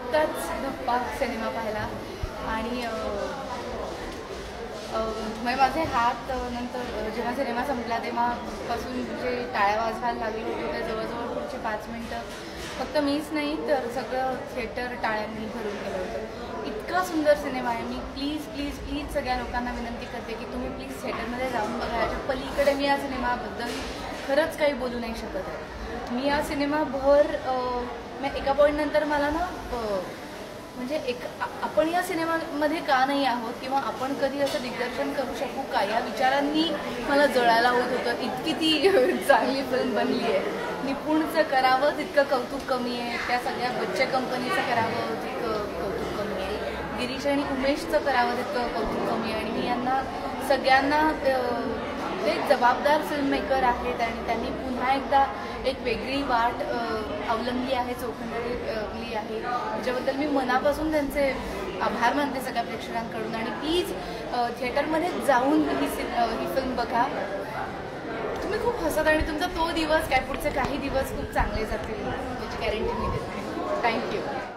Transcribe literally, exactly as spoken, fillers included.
नुकताच धप्पा सिनेमा पाहिला आणि म्हणजे माझे हात नंतर जेव्हा सिनेमा संपला तेव्हापासून जे टाळ्या वाजवायला लागले होते ते जवळजवळ पुढचे पाच मिनटं फक्त मीच नाही तर सगळं थिएटर टाळ्यांनी भरून गेलं होतं. इतका सुंदर सिनेमा आहे. मी प्लीज प्लीज प्लीज सगळ्या लोकांना विनंती करते की तुम्ही प्लीज थिएटरमध्ये जाऊन बघा. याच्या पलीकडे मी या सिनेमाबद्दल खरंच काही बोलू नाही शकत आहे. मी या सिनेमाभर एका पॉईंटनंतर मला ना म्हणजे एक आपण या सिनेमामध्ये का नाही आहोत किंवा आपण कधी असं दिग्दर्शन करू शकू का या विचारांनी मला जळायला होत होतं. इतकी ती चांगली फिल्म बनली आहे. निपुणचं करावं तितकं कौतुक कमी आहे. त्या सगळ्या बच्चे कंपनीचं करावं तितकं कौतुक कमी आहे. गिरीश आणि उमेशचं करावं तितकं कौतुक कमी आहे. आणि मी यांना सगळ्यांना ते जबाबदार फिल्ममेकर आहेत आणि त्यांनी पुन्हा एकदा एक वेगळी वाट अवलंबली आहे, चोखंदळली आहे. त्याच्याबद्दल मी मनापासून त्यांचे आभार मानते सगळ्या प्रेक्षकांकडून. आणि प्लीज थिएटरमध्ये जाऊन ही ही फिल्म बघा. तुम्ही खूप हसत आणि तुमचा तो दिवस काय पुढचे काही दिवस खूप चांगले जातील याची गॅरंटी मी देते. थँक्यू.